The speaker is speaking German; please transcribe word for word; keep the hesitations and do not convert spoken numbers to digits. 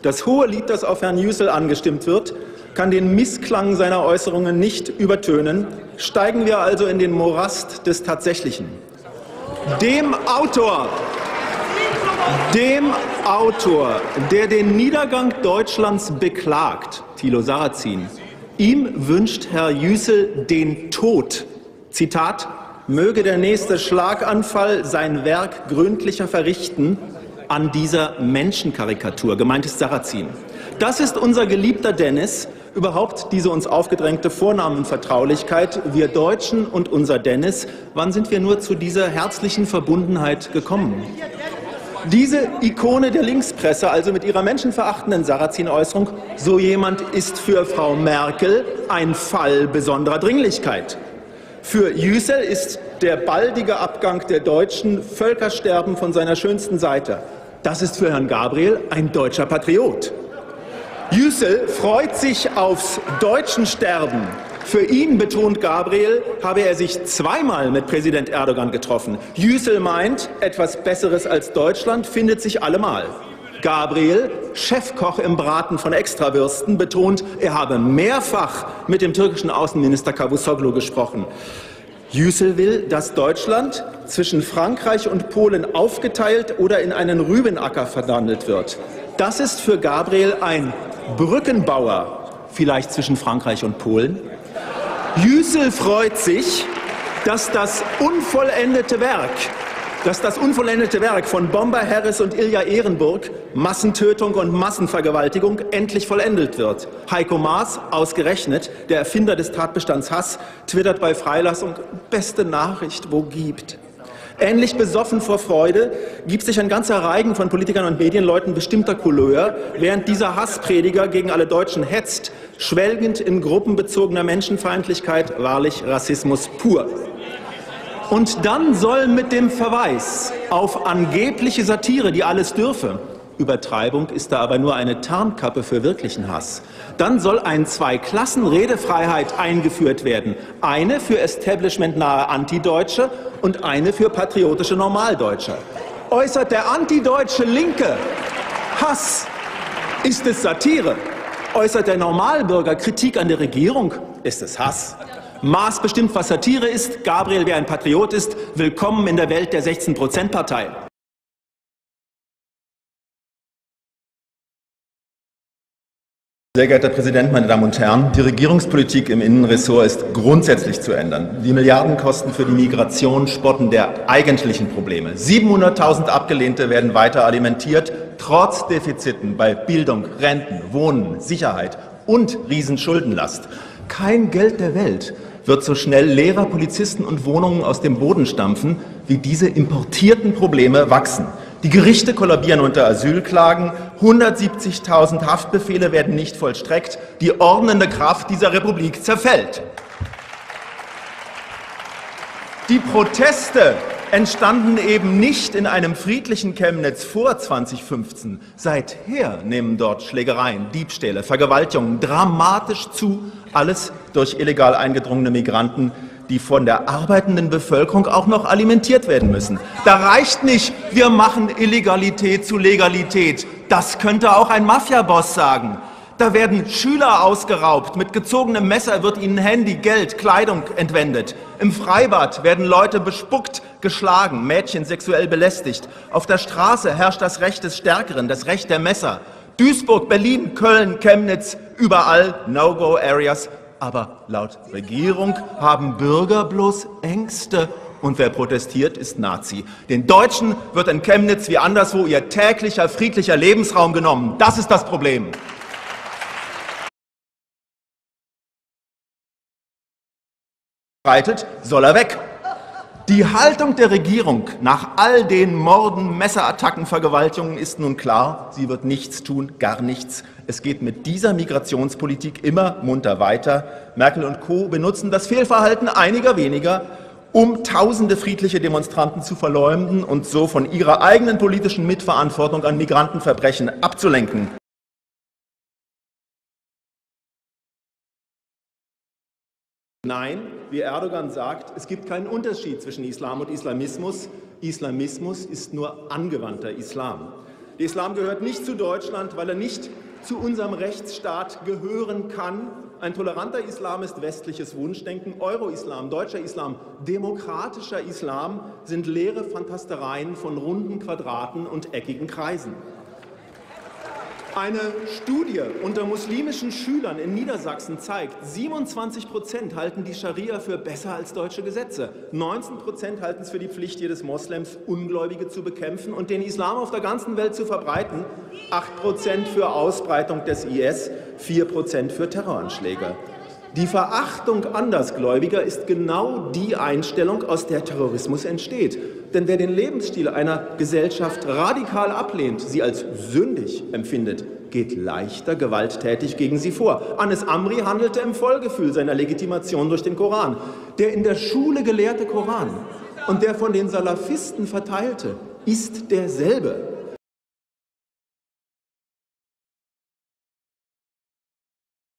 Das hohe Lied, das auf Herrn Yücel angestimmt wird, kann den Missklang seiner Äußerungen nicht übertönen. Steigen wir also in den Morast des Tatsächlichen. Dem Autor, dem Autor, der den Niedergang Deutschlands beklagt, Thilo Sarrazin, ihm wünscht Herr Yücel den Tod. Zitat: Möge der nächste Schlaganfall sein Werk gründlicher verrichten an dieser Menschenkarikatur. Gemeint ist Sarrazin. Das ist unser geliebter Dennis. Überhaupt diese uns aufgedrängte Vornamenvertraulichkeit, wir Deutschen und unser Dennis. Wann sind wir nur zu dieser herzlichen Verbundenheit gekommen? Diese Ikone der Linkspresse, also mit ihrer menschenverachtenden Sarrazin-Äußerung, so jemand ist für Frau Merkel ein Fall besonderer Dringlichkeit. Für Yücel ist der baldige Abgang der Deutschen Völkersterben von seiner schönsten Seite. Das ist für Herrn Gabriel ein deutscher Patriot. Yücel freut sich aufs deutschen Sterben. Für ihn, betont Gabriel, habe er sich zweimal mit Präsident Erdogan getroffen. Yücel meint, etwas Besseres als Deutschland findet sich allemal. Gabriel, Chefkoch im Braten von Extrawürsten, betont, er habe mehrfach mit dem türkischen Außenminister Cavusoglu gesprochen. Yücel will, dass Deutschland zwischen Frankreich und Polen aufgeteilt oder in einen Rübenacker verwandelt wird. Das ist für Gabriel ein Brückenbauer, vielleicht zwischen Frankreich und Polen. Yücel freut sich, dass das unvollendete Werk, dass das unvollendete Werk von Bomber Harris und Ilja Ehrenburg, Massentötung und Massenvergewaltigung, endlich vollendet wird. Heiko Maas, ausgerechnet, der Erfinder des Tatbestands Hass, twittert bei Freilassung: Beste Nachricht, wo gibt. Ähnlich besoffen vor Freude gibt sich ein ganzer Reigen von Politikern und Medienleuten bestimmter Couleur, während dieser Hassprediger gegen alle Deutschen hetzt, schwelgend in gruppenbezogener Menschenfeindlichkeit, wahrlich Rassismus pur. Und dann soll mit dem Verweis auf angebliche Satire, die alles dürfe, Übertreibung ist da aber nur eine Tarnkappe für wirklichen Hass, dann soll ein Zwei-Klassen-Redefreiheit eingeführt werden. Eine für establishmentnahe Antideutsche und eine für patriotische Normaldeutsche. Äußert der antideutsche Linke Hass, ist es Satire. Äußert der Normalbürger Kritik an der Regierung, ist es Hass. Maas bestimmt, was Satire ist. Gabriel, wer ein Patriot ist, willkommen in der Welt der sechzehn Prozent Partei. Sehr geehrter Herr Präsident, meine Damen und Herren! Die Regierungspolitik im Innenressort ist grundsätzlich zu ändern. Die Milliardenkosten für die Migration spotten der eigentlichen Probleme. siebenhunderttausend Abgelehnte werden weiter alimentiert, trotz Defiziten bei Bildung, Renten, Wohnen, Sicherheit und Riesenschuldenlast. Kein Geld der Welt wird so schnell Lehrer, Polizisten und Wohnungen aus dem Boden stampfen, wie diese importierten Probleme wachsen. Die Gerichte kollabieren unter Asylklagen, hundertsiebzigtausend Haftbefehle werden nicht vollstreckt, die ordnende Kraft dieser Republik zerfällt. Die Proteste entstanden eben nicht in einem friedlichen Chemnitz vor zweitausendfünfzehn. Seither nehmen dort Schlägereien, Diebstähle, Vergewaltigungen dramatisch zu, alles durch illegal eingedrungene Migranten, die von der arbeitenden Bevölkerung auch noch alimentiert werden müssen. Da reicht nicht, wir machen Illegalität zu Legalität. Das könnte auch ein Mafiaboss sagen. Da werden Schüler ausgeraubt, mit gezogenem Messer wird ihnen Handy, Geld, Kleidung entwendet. Im Freibad werden Leute bespuckt, geschlagen, Mädchen sexuell belästigt. Auf der Straße herrscht das Recht des Stärkeren, das Recht der Messer. Duisburg, Berlin, Köln, Chemnitz, überall No-Go-Areas. Aber laut Regierung haben Bürger bloß Ängste. Und wer protestiert, ist Nazi. Den Deutschen wird in Chemnitz wie anderswo ihr täglicher, friedlicher Lebensraum genommen. Das ist das Problem. Soll er weg. Die Haltung der Regierung nach all den Morden, Messerattacken, Vergewaltigungen ist nun klar. Sie wird nichts tun, gar nichts. Es geht mit dieser Migrationspolitik immer munter weiter. Merkel und Co. benutzen das Fehlverhalten einiger weniger, um tausende friedliche Demonstranten zu verleumden und so von ihrer eigenen politischen Mitverantwortung an Migrantenverbrechen abzulenken. Nein, wie Erdogan sagt, es gibt keinen Unterschied zwischen Islam und Islamismus. Islamismus ist nur angewandter Islam. Der Islam gehört nicht zu Deutschland, weil er nicht zu unserem Rechtsstaat gehören kann. Ein toleranter Islam ist westliches Wunschdenken. Euro-Islam, deutscher Islam, demokratischer Islam sind leere Fantastereien von runden Quadraten und eckigen Kreisen. Eine Studie unter muslimischen Schülern in Niedersachsen zeigt, siebenundzwanzig Prozent halten die Scharia für besser als deutsche Gesetze. neunzehn Prozent halten es für die Pflicht jedes Moslems, Ungläubige zu bekämpfen und den Islam auf der ganzen Welt zu verbreiten. acht Prozent für Ausbreitung des I S, vier Prozent für Terroranschläge. Die Verachtung Andersgläubiger ist genau die Einstellung, aus der Terrorismus entsteht. Denn wer den Lebensstil einer Gesellschaft radikal ablehnt, sie als sündig empfindet, geht leichter gewalttätig gegen sie vor. Anis Amri handelte im Vollgefühl seiner Legitimation durch den Koran. Der in der Schule gelehrte Koran und der von den Salafisten verteilte, ist derselbe.